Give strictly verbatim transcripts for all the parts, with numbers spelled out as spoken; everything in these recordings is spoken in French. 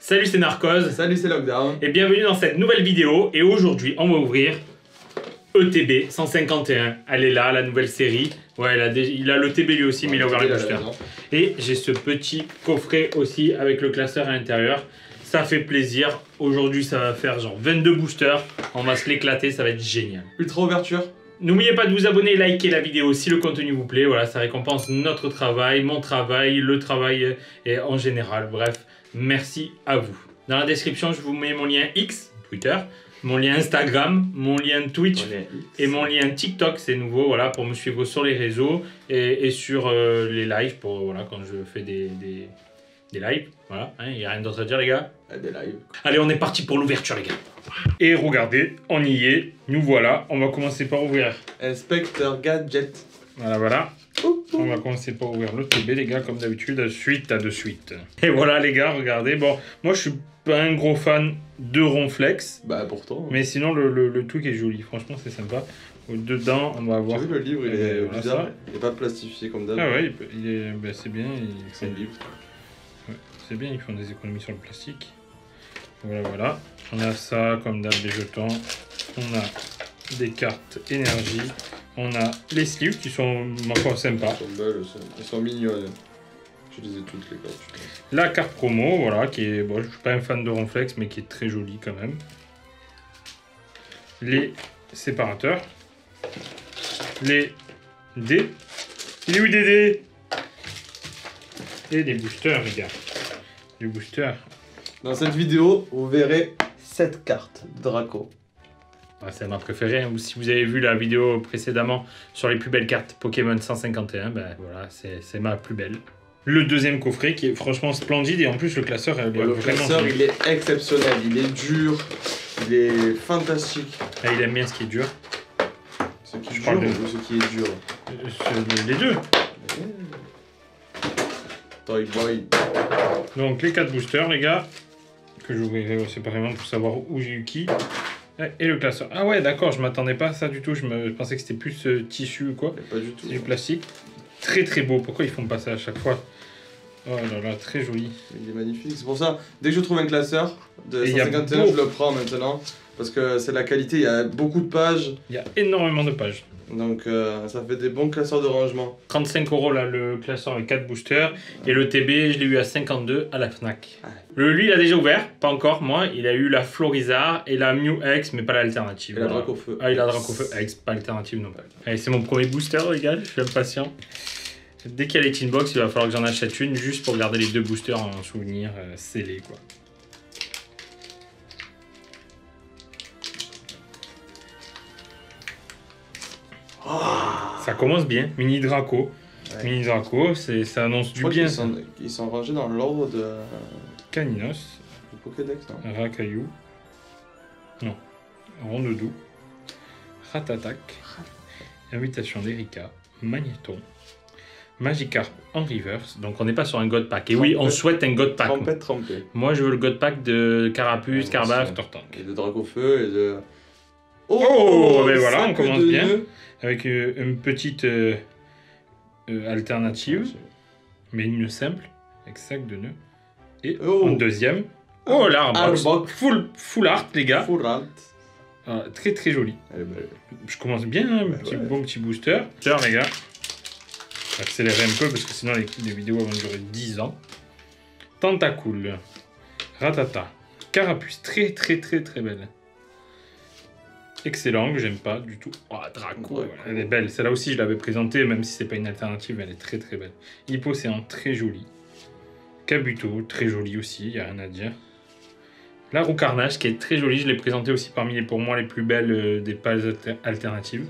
Salut, c'est Narcos. Salut, c'est Lockdown. Et bienvenue dans cette nouvelle vidéo. Et aujourd'hui, on va ouvrir E T B cent cinquante et un. Elle est là, la nouvelle série. Ouais, il a, déjà, il a l'E T B lui aussi, ouais, mais il a ouvert le booster. Et j'ai ce petit coffret aussi avec le classeur à l'intérieur. Ça fait plaisir. Aujourd'hui, ça va faire genre vingt-deux boosters. On va se l'éclater, ça va être génial. Ultra ouverture. N'oubliez pas de vous abonner et liker la vidéo si le contenu vous plaît. Voilà, ça récompense notre travail, mon travail, le travail et en général. Bref, merci à vous. Dans la description, je vous mets mon lien X, Twitter, mon lien Instagram, mon lien Twitch et mon lien TikTok. C'est nouveau, voilà, pour me suivre sur les réseaux et, et sur euh, les lives, pour voilà, quand je fais des, des, des lives. Voilà, il hein, n'y a rien d'autre à dire, les gars. Des lives. Allez, on est parti pour l'ouverture, les gars. Et regardez, on y est, nous voilà, on va commencer par ouvrir. Inspecteur Gadget. Voilà, voilà. Ouh, ouh. On va commencer par ouvrir le T B, les gars, comme d'habitude, suite à de suite. Et voilà, les gars, regardez. Bon, moi, je suis pas un gros fan de Ronflex. Bah, pourtant. Mais sinon, le, le, le truc est joli. Franchement, c'est sympa. Dedans, on va avoir. Tu as vu, le livre, il est voilà, bizarre. ça. Il n'est pas plastifié comme d'hab. Ah ouais, il est, bah, c'est bien. C'est un livre. Ouais, c'est bien, ils font des économies sur le plastique. Voilà, voilà. On a ça, comme d'hab, des jetons. On a des cartes énergie. On a les sleeves qui sont encore sympas. Elles sont belles, elles sont mignonnes. Je les ai toutes, les cartes. La carte promo, voilà, qui est... Bon, je suis pas un fan de Ronflex, mais qui est très jolie quand même. Les séparateurs. Les dés. Il est où des dés? Et des boosters, les gars. Des boosters. Dans cette vidéo, vous verrez sept cartes de Draco. Ah, c'est ma préférée. Si vous avez vu la vidéo précédemment sur les plus belles cartes Pokémon cent cinquante et un, ben voilà, c'est ma plus belle. Le deuxième coffret qui est franchement splendide et en plus le classeur, elle ouais, le classeur il est exceptionnel, il est dur, il est fantastique. Ah, il aime bien ce qui est dur. Ce qui est dur de... ou ce qui est dur euh, Les deux. Toy Boy. Donc les quatre boosters, les gars, que j'ouvrirai séparément pour savoir où j'ai eu qui. Et le classeur. Ah ouais, d'accord, je m'attendais pas à ça du tout. Je, me... je pensais que c'était plus euh, tissu ou quoi. Pas du tout. C'est du plastique. Très très beau. Pourquoi ils font pas ça à chaque fois? Oh là là, très joli. Il est magnifique. C'est pour ça, dès que je trouve un classeur de cent cinquante et un, je le prends maintenant. Parce que c'est la qualité, il y a beaucoup de pages. Il y a énormément de pages. Donc euh, ça fait des bons classeurs de rangement. trente-cinq euros là le classeur avec quatre boosters. Et le T B, je l'ai eu à cinquante-deux à la Fnac. Ah. Le, lui, il a déjà ouvert, pas encore moi. Il a eu la Florizard et la Mew X, mais pas l'alternative. Et voilà. La Dracofeu. Ah, il a la Dracofeu X, pas l'alternative non plus. Allez, c'est mon premier booster, les gars, je suis impatient. Dès qu'il y a les tin box, il va falloir que j'en achète une juste pour garder les deux boosters en souvenir euh, scellés, quoi. Oh, ça commence bien, Mini Draco. Ouais. Mini Draco, ça annonce du bien. Ils sont, ils sont rangés dans l'ordre de... Caninos. Le Pokédex, non? Rakaillou. Non. Rondoudou. Ratatak. Invitation d'Erika. Magnéton. Magikarp en reverse. Donc on n'est pas sur un God Pack. Et oui, on souhaite un God Pack. Trompette, trompée. Moi je veux le God Pack de Carapuce, Carbaf, Tortank. Et de Dracofeu et de... Oh, oh ben voilà, on commence bien. Nœuds. Avec euh, une petite euh, euh, alternative. Mais une simple. Avec sac de nœuds. Et oh. En deuxième. Oh là, un full, full art les gars. Full art. Ah, très très joli. Je commence bien, hein, un petit, ouais. Bon petit booster. Tiens les gars. Accélérer un peu parce que sinon les, les vidéos vont durer dix ans. Tentacool. Ratata. Carapuce. Très très très très belle. Excellent, que j'aime pas du tout. Oh, Draco, ouais, elle est belle. Celle-là aussi, je l'avais présentée, même si c'est pas une alternative, elle est très très belle. Hypocéan, très joli. Kabuto, très joli aussi, il n'y a rien à dire. La Roue Carnage, qui est très jolie, je l'ai présentée aussi parmi les, pour moi les plus belles euh, des pages alter alternatives.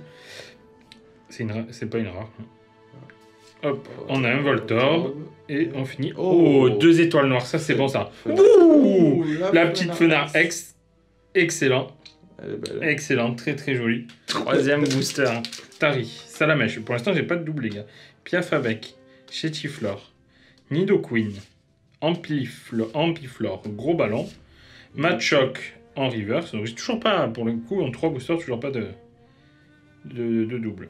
C'est pas une rare. Hop, on a un Voltorb et on finit. Oh, oh deux étoiles noires, ça c'est bon ça. Ouh, la, la petite Fenard X, excellent. Elle est belle. Excellent, très très joli. Troisième booster. Tari, Salamèche. Pour l'instant, j'ai pas de double, les gars. Piafabec, Chétiflore, Nidoqueen, Ampiflore, Ampiflore, Gros Ballon, Machoc en reverse. Donc, j'ai toujours pas, pour le coup, en trois boosters, toujours pas de, de, de double.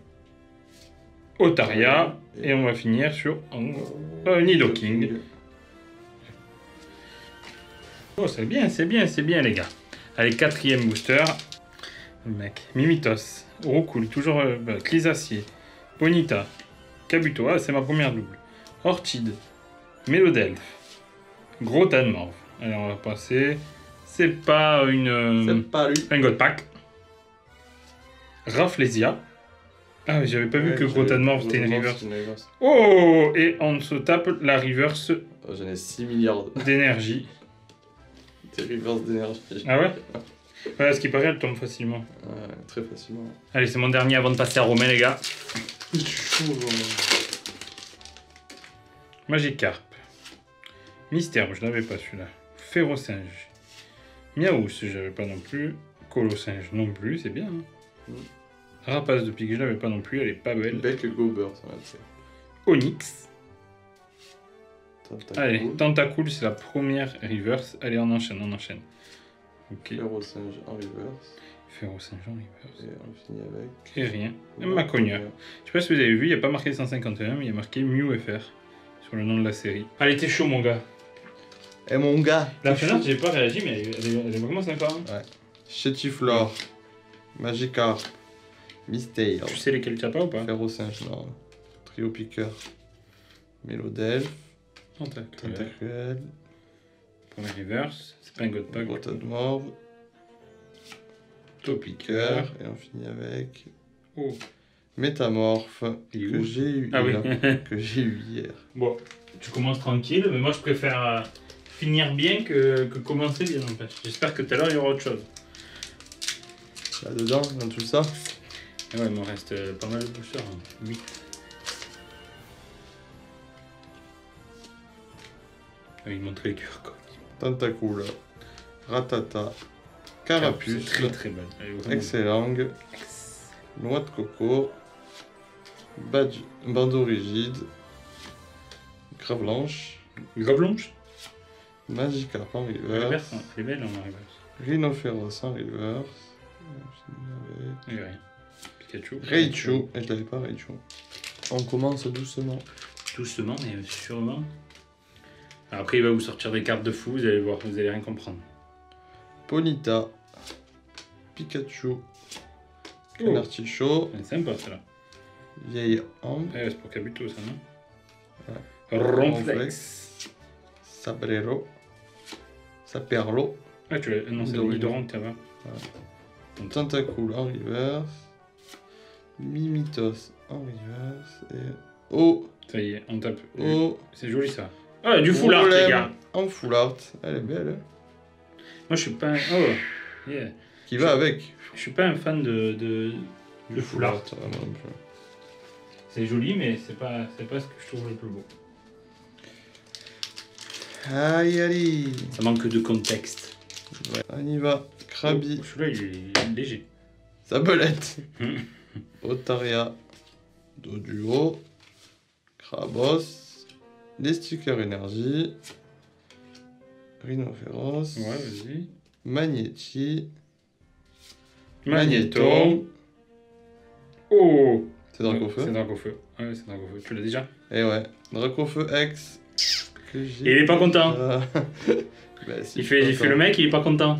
Otaria, et, et on va finir sur un, euh, Nidoking. Oh, c'est bien, c'est bien, c'est bien, les gars. Allez, quatrième booster. Mec, Mimitos, Roucool, toujours euh, bah, Clisacier, Bonita, Kabuto, ah, c'est ma première double. Orchid, Mélodelph, Gros Tanmorph. Allez, on va passer. C'est pas une. Euh, c'est pas lui. Un God Pack. Rafflesia. Ah, mais j'avais pas ouais, vu que Gros Tanmorph c'était une reverse. Oh, et on se tape la reverse. Oh, j'en ai six milliards d'énergie. Des reverses d'énergie. Ah ouais? Ouais, ce qui paraît, elle tombe facilement. Ouais, très facilement. Allez, c'est mon dernier avant de passer à Romain, les gars. Magikarp. Mystère, je l'avais pas celui-là. Férocinge. Miaous, je l'avais pas non plus. Colossinge non plus, c'est bien. Hein. Mm. Rapace de pique, je l'avais pas non plus, elle est pas belle. Bec Gober, ça va être. Onyx. Tentacool. Allez, Tentacool, c'est la première reverse. Allez, on enchaîne, on enchaîne. Okay. Férocinge en reverse. Férocinge en reverse. Et on finit avec. Et rien. Maconia. Je sais pas si vous avez vu, il n'y a pas marqué cent cinquante et un, mais il y a marqué Mew F R sur le nom de la série. Allez, t'es chaud, mon gars. Eh, mon gars. La fenêtre, j'ai pas réagi, mais elle est, elle est, elle est vraiment sympa. Hein. Ouais. Chétiflore. Magikarp. Mystère. Tu sais lesquels tu as pas ou pas? Férocinge, non. Trio Piqueur. Mélodelph. Tentacruel. Tentacruel. Premier reverse, c'est pas un God Pack. Gros Tanmorph. Topiqueur. Et on finit avec. Oh. Métamorphe. Que j'ai eu, ah, oui. que j'ai eu hier. Bon, tu commences tranquille, mais moi je préfère euh, finir bien que, que commencer bien en fait. J'espère que tout à l'heure il y aura autre chose. Là-dedans, dans tout ça. Et ouais, il me reste euh, pas mal de boosters. Hein. huit. Ah, il montre les cœurs quoi. Tentacool. Ratata. Carapuce. Très très belle. Excellent. Noix de coco. Badge. Bandeau rigide. Gravelanche. Gravelanche. Magikarp en reverse. reverse hein. Elle est belle en reverse. Rhinophéros en reverse. Il n'y a rien. Pikachu. Raichu. Et je l'avais pas, Raichu. On commence doucement. Doucement, mais sûrement. Après, il va vous sortir des cartes de fou, vous allez voir, vous allez rien comprendre. Ponyta. Pikachu. Un artichaut. C'est sympa, ça là. Vieille ambre. Eh, c'est pour Kabuto, ça, non? Ouais. Ronflex. Sabrero. Saperlo. Ah, tu l'as. Non, c'est Hydorant, tu vois. Ouais. Tentacool en reverse. Mimitos en reverse. Et. Oh! Ça y est, on tape. Oh! C'est joli ça. Ah, du full art, les gars! En full art. Elle est belle, hein? Moi, je suis pas un. Oh! Yeah. Qui va avec? Je suis pas un fan de. de, de full art. C'est joli, mais c'est pas, c'est pas ce que je trouve le plus beau. Aïe, aïe! Ça manque de contexte. Ouais. On y va. Krabi. Oh, celui-là, il est léger. Sabelette. Otaria. Doduo. Krabos. Les stickers énergie. Rhinophéros. Ouais, vas-y. Magnéti. Magnéto. Magnéto. Oh! C'est Dracofeu. C'est Dracofeu. Ouais, c'est Dracofeu. Tu l'as déjà? Eh ouais. Dracofeu X. Et il est pas content. Bah, si il fait, il fait le mec, il est pas content.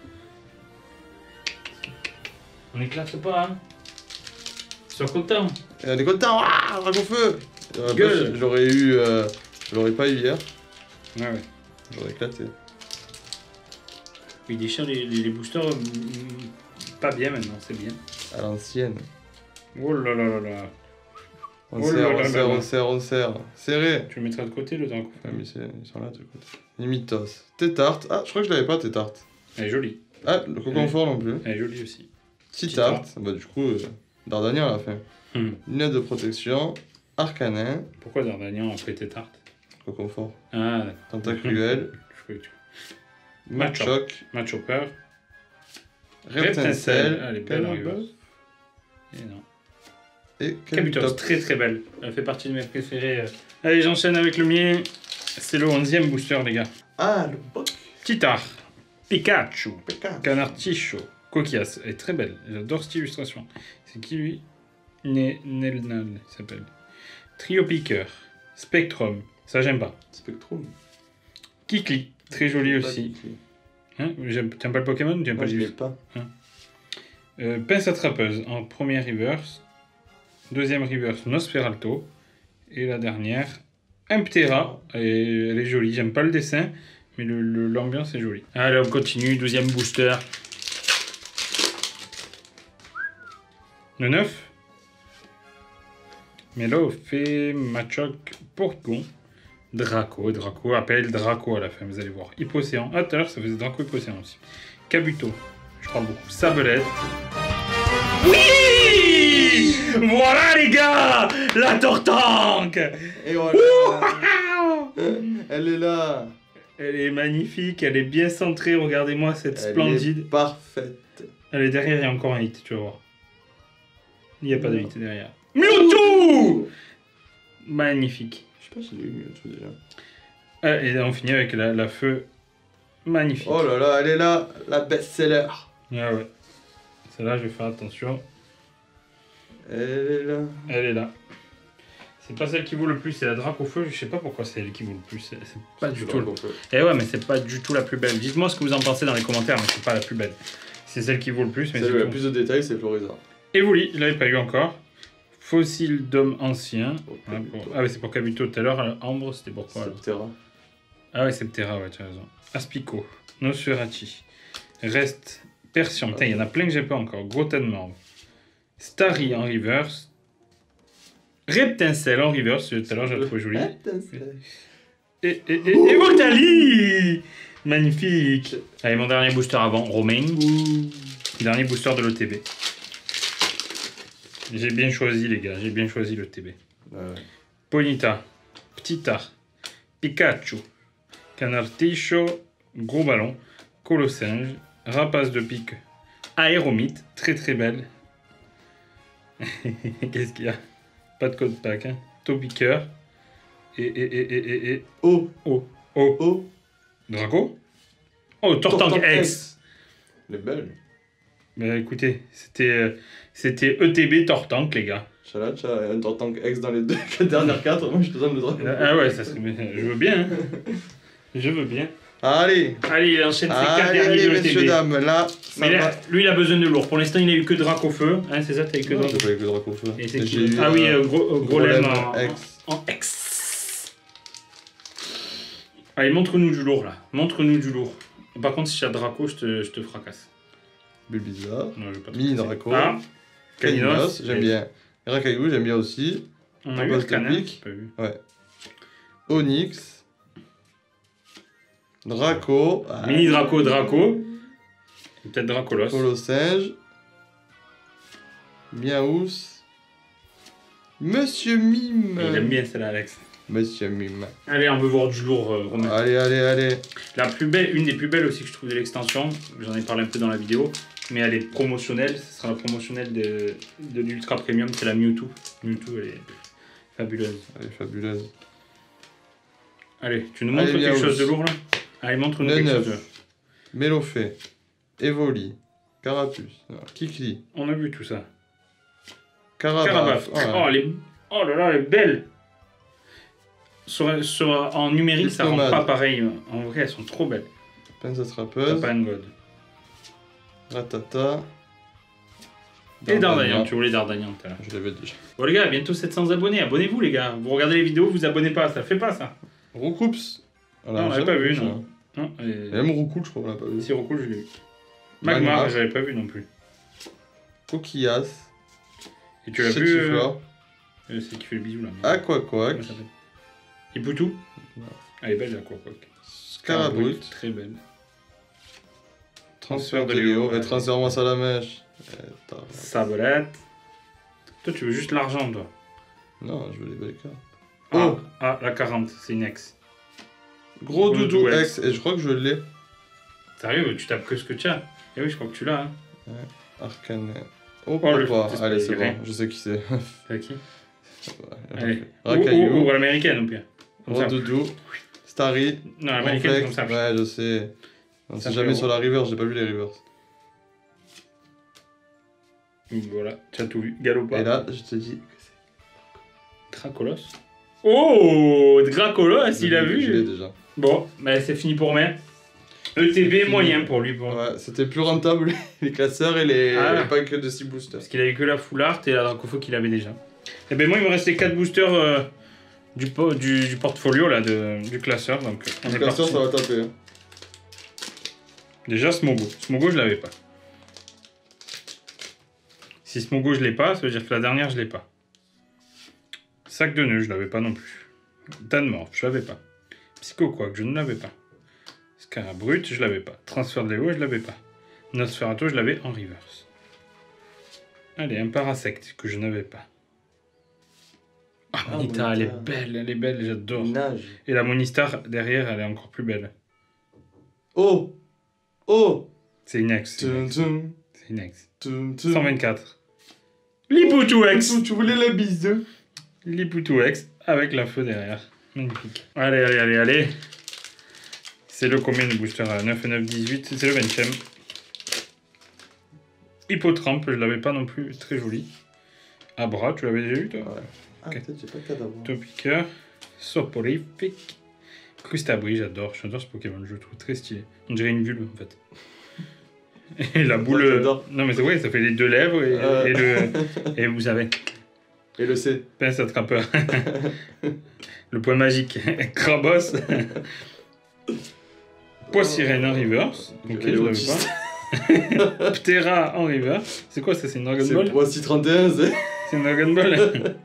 On éclate pas, hein. Sois content. Et on est content. Ah, Dracofeu. Gueule. J'aurais eu. Euh, je l'aurais pas eu hier. Ouais, ouais. J'aurais éclaté. Il déchire les, les, les boosters. Pas bien maintenant, c'est bien. À l'ancienne. Oh là là là là. On oh serre, on serre, on serre, on serre. Serré. Tu le mettras de côté le Dracofeu. Ah, mais ils sont là de côté. Mimitos. Tétarte. Ah, je crois que je l'avais pas, Tétarte. Elle est jolie. Ah, le Coconfort non plus. Elle est jolie aussi. Titarte. Bah, du coup, euh, Dardanian à la fin. Hmm. Lunettes de protection. Arcanin. Pourquoi Dardanian après Tétarte? Coconfort. Ah, d'accord. Tentacruel. Je crois que tu. Machoc. Machopper. Reptincelle. Elle est belle en reverse. Et non. Et Kabuto, très très belle. Elle fait partie de mes préférés. Allez, j'enchaîne avec le mien. C'est le onzième booster, les gars. Ah, le boc. Titar. Pikachu. Pikachu. Canartichaud. Coquias. Elle est très belle. J'adore cette illustration. C'est qui lui? Ne Nelnal, il s'appelle. Trio Piqueur. Spectrum. Ça, j'aime pas. Spectrum. Kikli. Très joli aussi. Hein, t'aimes pas le Pokémon? Tu aimes pas je le l'ai pas. Hein euh, pince attrapeuse en premier reverse. Deuxième reverse, Nosferalto. Et la dernière, Imptera. Et elle est jolie. J'aime pas le dessin, mais l'ambiance est jolie. Allez, on continue. Douzième booster. Le neuf. Melo fait Machoc Porygon. Draco. Draco appelle Draco à la fin, vous allez voir. Hypocéan. Ah, tout à l'heure, ça faisait Draco Hypocéan aussi. Kabuto. Je crois beaucoup. Sablette. Oui! Voilà, les gars! La Tortank! Et voilà! Elle est là! Elle est magnifique, elle est bien centrée. Regardez-moi cette elle splendide. Est parfaite. Elle est derrière, il y a encore un hit, tu vas voir. Il n'y a pas de hit derrière. Mewtwo! Magnifique. Je sais pas si j'ai eu Mewtwo déjà. Ah, et on finit avec la, la feu magnifique. Oh là là, elle est là, la best-seller. Ah ouais. Celle-là, je vais faire attention. Elle est là. Elle est là. C'est pas celle qui vaut le plus, c'est la Dracofeu. Je sais pas pourquoi c'est elle qui vaut le plus. C'est pas du tout. Le... Eh ouais, mais c'est pas du tout la plus belle. Dites-moi ce que vous en pensez dans les commentaires, mais c'est pas la plus belle. C'est celle qui vaut le plus. Celle où il y a plus de détails, c'est Florizard. Evoli, je l'avais pas eu encore. Fossile d'homme ancien. Oh, ah, pour... ah ouais, c'est pour Kabuto tout à l'heure. Ambre, c'était pourquoi alors? Septera. Ah ouais, Septera, ouais, tu as raison. Aspico, Nosferatu. Reste Persian. Putain, il y en a plein que j'ai pas encore. Grotanmorve. Starry en reverse. Reptincelle en reverse. Tout à l'heure, j'ai trouvé joli. Et, et, et, et Voltali! Magnifique. Allez, mon dernier booster avant. Romain. Ouh. Dernier booster de l'O T B. J'ai bien choisi, les gars. J'ai bien choisi l'O T B. Ouais. Ponyta. Petitard. Pikachu. Canarticho. Gros ballon. Colossinge. Rapace de pique. Aéromite. Très très belle. Qu'est-ce qu'il y a? Pas de code pack. Hein. Topiqueur. Et, et, et, et, et, et. Oh. Oh. Oh. Oh. Draco. Oh, Tortank X. Elle est belle. Bah écoutez, c'était c'était E T B Tortank, les gars. Chala, tu as un Tortank X dans les deux dernières quatre. Moi, je te donne le droit. Ah ouais, ça serait... je veux bien. Hein. Je veux bien. Allez. Allez, il enchaîne ses quatre derniers allez, E T B. messieurs, dames, là, mais là, lui, il a besoin de lourd. Pour l'instant, il a eu que Dracofeu. Hein, c'est ça, t'as eu que Dracofeu. J'ai pas eu que Dracofeu. Eu, ah oui, euh, gros, gros lemme en X. En, en X. Allez, montre-nous du lourd, là. Montre-nous du lourd. Par contre, si j'ai Draco, je te, je te fracasse. Bulbizarre. Non, je vais pas te Mini Draco. Ah, Caninos, j'aime bien. Rakayu, j'aime bien aussi. On a eu Arcanin, pas vu. Ouais. Onyx. Draco. Ah, Mini Draco, Draco. Peut-être Dracolos. Colossinge. Miaous. Monsieur Mime. Il aime bien celle-là, Alex. Monsieur Mime. Allez, on veut voir du lourd, euh, Romain. Allez, allez, allez. La plus belle, une des plus belles aussi que je trouve de l'extension, j'en ai parlé un peu dans la vidéo, mais elle est promotionnelle, ce sera la promotionnelle de, de l'Ultra Premium, c'est la Mewtwo. Mewtwo, elle est fabuleuse. Elle est fabuleuse. Allez, tu nous montres allez, quelque chose de lourd là? Allez, montre-nous quelque chose de lourd. Mélofée, Evoli, Carapuce, Kikli. On a vu tout ça. Carabaf. Carabaf. Oh, oh, elle est... oh là là, elle est belle. Sur, sur, en numérique, ça rend pas pareil. En vrai, elles sont trop belles. Pince attrapeuse. T'as pas un god. Ratata. Et Dardanian, tu voulais Dardanian tout à l'heure. Je l'avais déjà. Bon les gars, bientôt sept cents abonnés. Abonnez-vous les gars. Vous regardez les vidéos, vous abonnez pas. Ça le fait pas ça. Roucoups. Non, on l'avait pas vu, non. non et... Même Roucoul, je crois qu'on l'a pas vu. Si Roucoul, je l'ai vu. Magmar, j'avais pas vu non plus. Coquillas. Et tu l'as vu euh... C'est qui fait le bisou là. Mais... Aquaquac. Ipoutou. Elle est belle la Aquaquac. Scarabrut. Très belle. Transfert de Léo. Et transfert-moi ça à la mèche. Sabolette. Toi, tu veux juste l'argent, toi. Non, je veux les belles cartes. Ah, oh. ah la quarante, c'est une ex. Gros, Gros doudou ex. Et je crois que je l'ai. Sérieux, tu tapes que ce que tu as. Et oui, je crois que tu l'as. Hein. Ouais. Arcane. Oh, oh papa. Allez, c'est bon. Je sais qui c'est. C'est qui? Ouais, allez. Ou, ou, ou à l'américaine, au pire. Gros doudou. Starry. Non, l'américaine, c'est comme ça. Ouais, je sais. C'est jamais sur la reverse, j'ai pas vu les reverse. Voilà, tu as tout vu. Galopard. Et là, je te dis que c'est Dracolos. Oh, Dracolos, il a vu. Je l'ai déjà. Bon, bah c'est fini pour moi. E T B moyen pour lui. Pour... Ouais, c'était plus rentable les classeurs et les, ah. les packs de six boosters. Parce qu'il avait que la full art et la Dracofeu qu'il avait déjà. Et ben moi, il me restait quatre boosters euh, du, po du, du portfolio là, de, du classeur. Donc, on le est classeur, parti. ça va taper. Hein. Déjà, Smogo. Smogo, je l'avais pas. Si Smogo, je l'ai pas, ça veut dire que la dernière, je l'ai pas. Sac de nœuds, je l'avais pas non plus. Danmorph, je l'avais pas. Psycho Quack, je ne l'avais pas. Scarabrut, je l'avais pas. Transfert de Léo, je l'avais pas. Nosferatu, je l'avais en reverse. Allez, un Parasect que je n'avais pas. Ah, oh, Monita, elle est belle, elle est belle, j'adore. Et la Monistar, derrière, elle est encore plus belle. Oh Oh C'est une ex. C'est une ex. Tum, cent vingt-quatre. Lipoutou X. Tu voulais la bise. Lipoutou X avec la feu derrière. Magnifique. Allez, allez, allez, allez. C'est le combien de booster à neuf et neuf, dix-huit. C'est le vingtième. Hippotrampe, je l'avais pas non plus. Très joli. Abra, tu l'avais déjà eu toi? Ouais. Ah, okay. Peut-être j'ai pas le cas d'Abra. Topiqueur. Soporifique. Crustabri, j'adore. J'adore ce Pokémon, je le trouve très stylé. On dirait une vulve en fait. Et la boule. Non mais c'est vrai, ça fait les deux lèvres et, euh... et le. Et vous savez. Et le C. Pince attrapeur. Le point magique. Krabos. Poissirène en reverse. Ok, je l'avais pas. Ptera en reverse. C'est quoi ça? C'est une Dragon Ball? C'est Poissy trente et un, c'est. C'est une Dragon Ball.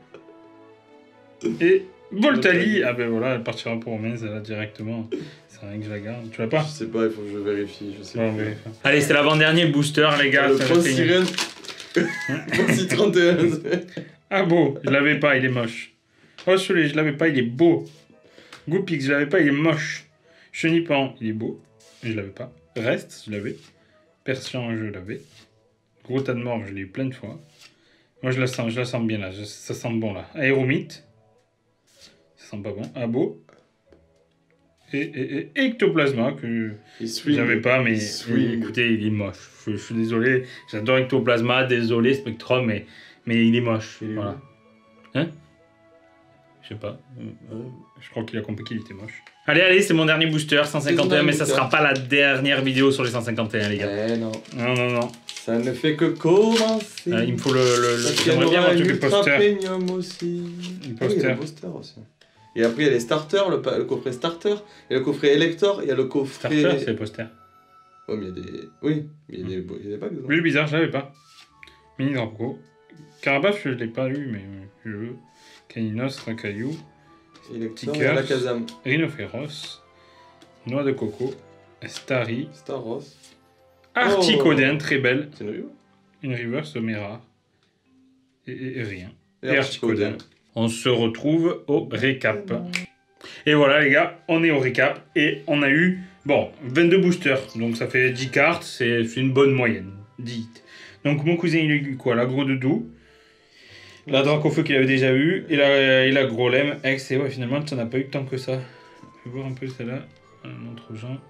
Et Voltali. Ah ben voilà, elle partira pour Romain, ça là directement. C'est rien que je la garde. Tu l'as pas? Je sais pas, il faut que je vérifie. Je sais bon, pas. Allez, c'est l'avant-dernier booster, les gars. Le Poissirène. Poissy trente et un. Ah beau, je l'avais pas, il est moche. Oh, celui-là, je l'avais pas, il est beau. Goopix, je l'avais pas, il est moche. Chenipan, il est beau. Je l'avais pas. Reste, je l'avais. Persian, je l'avais. Gros tas de mort, je l'ai eu plein de fois. Moi, je la sens, je la sens bien là. Je, ça sent bon là. Aéromite. Ça sent pas bon. Abo. Et, et, et Ectoplasma, que j'avais pas, mais et, écoutez, il est moche. Je, je suis désolé. J'adore Ectoplasma, désolé Spectrum, mais, mais il est moche. Il est voilà. Hein? Je sais pas. Euh, je crois qu'il a compris qu'il était moche. Allez, allez, c'est mon dernier booster, cent cinquante et un, mais ça sera pas la dernière vidéo sur les cent cinquante et un, les gars. Eh non. Non, non, non. Ça ne fait que commencer. Ah, il me faut le... le, le... J'aimerais bien avoir le poster. Premium aussi. Le poster. Ah, oui, le poster aussi. Et après, il y a les starters, le, le coffret starter, il y a le coffret Elector, il y a le coffret... Starter, c'est le poster. Oh, mais il y a des... Oui, il y a des, il y a des bagues. Lui, le bizarre, je l'avais pas. Mini Draco. Carabaf, je l'ai pas eu, mais je veux. Caninos, Racaillou. Elector et Alakazam. Rhinophéros. Noix de coco. Starry. Staros. Articodin, oh. Très belle. C'est une river. Une river, mais rare. Et, et, et rien. Et, et Articodin. On se retrouve au récap. Et voilà les gars, on est au récap. Et on a eu, bon, vingt-deux boosters. Donc ça fait dix cartes, c'est une bonne moyenne. dix. Donc mon cousin il a eu quoi? La gros doudou. La Dracofeu qu'il avait déjà eu. Et la, et la gros lemme. Ex, et ouais, finalement, tu n'en as pas eu tant que ça. Je vais voir un peu celle-là. Montre aux gens.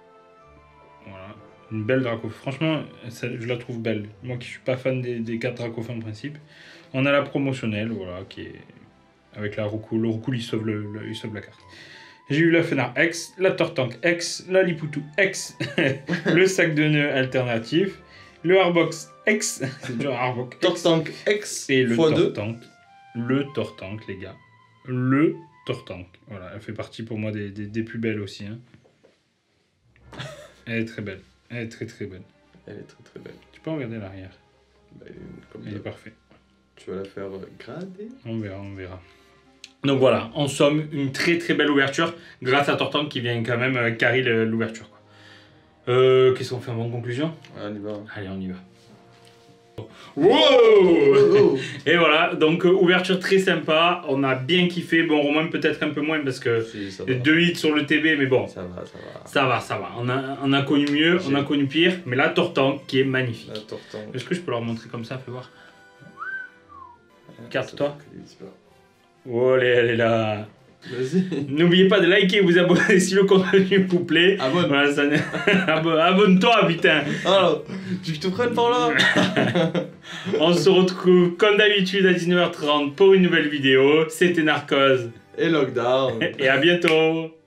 Voilà. Une belle Dracofeu. Franchement, ça, je la trouve belle. Moi qui suis pas fan des, des cartes Dracofeu en principe. On a la promotionnelle, voilà, qui est. Avec la roucoule. Le roucoule, il sauve, le, le, il sauve la carte. J'ai eu la Fenard X, la Tortank X, la Lipoutou X, le sac de nœuds alternatif, le Harbox X, c'est dur, Harbox Tortank X, et le Tortank. Le Tortank, les gars. Le Tortank. Voilà, elle fait partie pour moi des, des, des plus belles aussi. Hein. Elle est très belle. Elle est très très belle. Elle est très très belle. Tu peux regarder l'arrière. Bah, comme elle est parfaite. Tu vas la faire grader. On verra, on verra. Donc voilà, en somme, une très très belle ouverture grâce à Tortank qui vient quand même euh, carrer l'ouverture. Euh, Qu'est-ce qu'on fait en conclusion? Ouais, on y va. Allez, on y va. Wow. Et voilà, donc euh, ouverture très sympa, on a bien kiffé. Bon, Romain peut-être un peu moins parce que si, deux hits sur le T B, mais bon. Ça va, ça va. Ça va, ça va. On a, on a connu mieux, on a connu pire, mais la Tortank qui est magnifique. Est-ce que je peux leur montrer comme ça? Fais voir. Carte-toi. Oh, elle est, elle est là. N'oubliez pas de liker et vous abonner si le contenu vous plaît. Abonne. Voilà, ça... Abonne-toi, putain. Alors, tu te prennes par là. On se retrouve comme d'habitude à dix-neuf heures trente pour une nouvelle vidéo. C'était Narcose. Et Lockdown. Et à bientôt.